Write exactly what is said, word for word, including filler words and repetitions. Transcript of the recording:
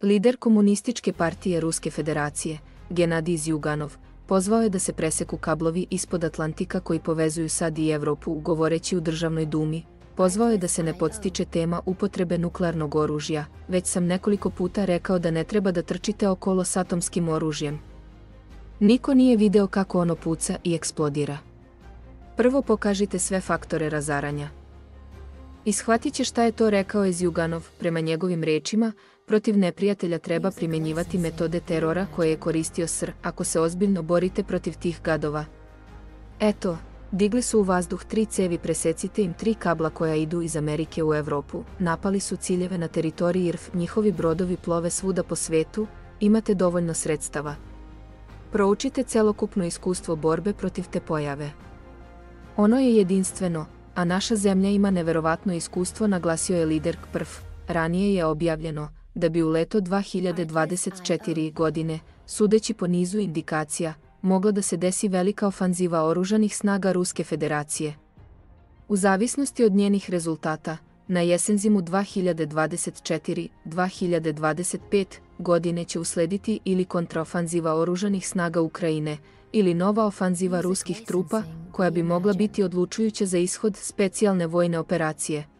Lider Komunističke partije Ruske federacije, Genadij Zjuganov, pozvao je da se preseku kablovi ispod Atlantika koji povezuju SAD i Evropu, govoreći u Državnoj dumi. Pozvao je da se ne podstiče tema upotrebe nuklearnog oružja, već sam nekoliko puta rekao da ne treba da trčite okolo s atomskim oružjem. Niko nije video kako ono puca i eksplodira. Prvo pokažite sve faktore razaranja. I shvatit će šta je to, rekao je Zjuganov. Prema njegovim rečima, protiv neprijatelja treba primjenjivati metode terora koje je koristio S R, ako se ozbiljno borite protiv tih gadova. Eto, digli su u vazduh tri cevi, presecite im tri kabla koja idu iz Amerike u Evropu, napali su ciljeve na teritoriji I R F, njihovi brodovi plove svuda po svetu, imate dovoljno sredstava. Proučite celokupno iskustvo borbe protiv te pojave. Ono je jedinstveno, a naša zemlja ima neverovatno iskustvo, naglasio je lider K P R F. Ranije je objavljeno da bi u leto dve hiljade dvadeset četvrte. godine, sudeći po nizu indikacija, mogla da se desi velika ofanziva oružanih snaga Ruske federacije. U zavisnosti od njenih rezultata, na jesenzimu dve hiljade dvadeset četvrte. do dve hiljade dvadeset pete. godine će uslediti ili kontraofanziva oružanih snaga Ukrajine, ili nova ofanziva ruskih trupa, koja bi mogla biti odlučujuća za ishod specijalne vojne operacije.